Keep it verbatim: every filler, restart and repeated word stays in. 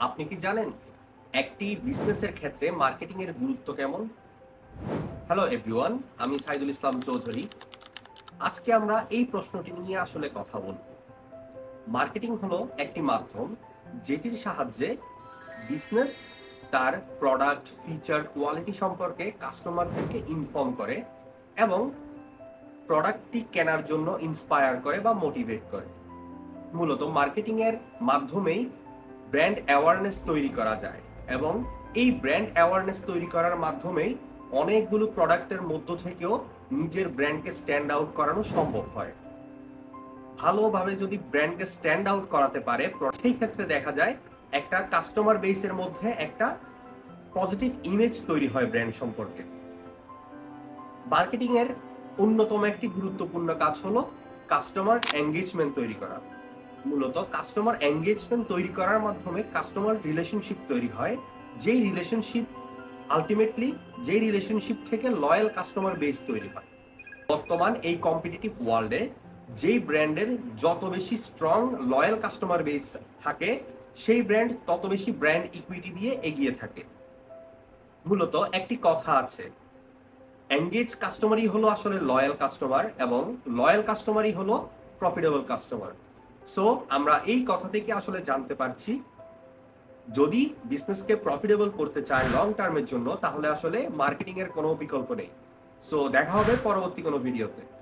আপনি কি জানেন একটি বিজনেসের ক্ষেত্রে মার্কেটিং এর গুরুত্ব কেমন? হ্যালো এভরিওয়ান, আমি সাইদুল ইসলাম চৌধুরী। আজকে আমরা এই প্রশ্নটি নিয়ে আসলে কথা বলব। মার্কেটিং হলো একটি মাধ্যম যেটির সাহায্যে বিজনেস তার প্রোডাক্ট, ফিচার, কোয়ালিটি সম্পর্কে কাস্টমারদেরকে ইনফর্ম করে এবং প্রোডাক্টটি কেনার জন্য ইন্সপায়ার করে বা মোটিভেট করে। মূলত মার্কেটিং এর মাধ্যমেই ব্র্যান্ড অ্যাওয়ারনেস তৈরি করা যায় এবং এই ব্র্যান্ড অ্যাওয়ারনেস তৈরি করার মাধ্যমেই অনেকগুলো প্রোডাক্টের মধ্য থেকেও নিজের ব্র্যান্ডকে স্ট্যান্ড আউট করানো সম্ভব হয়। ভালোভাবে যদি ব্র্যান্ডকে স্ট্যান্ড আউট করাতে পারে, সেই ক্ষেত্রে দেখা যায় একটা কাস্টমার বেসের মধ্যে একটা পজিটিভ ইমেজ তৈরি হয় ব্র্যান্ড সম্পর্কে। মার্কেটিং এর অন্যতম একটি গুরুত্বপূর্ণ কাজ হলো কাস্টমার এঙ্গেজমেন্ট তৈরি করা। মূলত কাস্টমার এঙ্গেজমেন্ট তৈরি করার মাধ্যমে কাস্টমার রিলেশনশিপ তৈরি হয়, যেই রিলেশনশিপ আলটিমেটলি যেই রিলেশনশিপ থেকে লয়াল কাস্টমার বেস তৈরি হয়। বর্তমান এই কম্পিটিটিভ ওয়ার্ল্ডে যেই ব্র্যান্ডের যত বেশি স্ট্রং লয়াল কাস্টমার বেস থাকে, সেই ব্র্যান্ড তত বেশি ব্র্যান্ড ইকুইটি দিয়ে এগিয়ে থাকে। মূলত একটি কথা আছে, এঙ্গেজ কাস্টমারই হলো আসলে লয়াল কাস্টমার এবং লয়াল কাস্টমারই হলো প্রফিটেবল কাস্টমার। সো আমরা এই কথা থেকে আসলে জানতে পারছি, যদি বিজনেসকে প্রফিটেবল করতে চায় লং টার্মের জন্য, তাহলে আসলে মার্কেটিং এর কোনো বিকল্প নেই। সো দেখা হবে পরবর্তী কোনো ভিডিওতে।